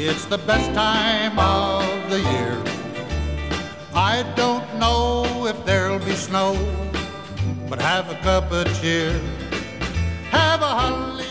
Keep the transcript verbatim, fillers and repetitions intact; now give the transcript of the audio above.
It's the best time of the year. I don't know if there'll be snow, but have a cup of cheer. Have a holly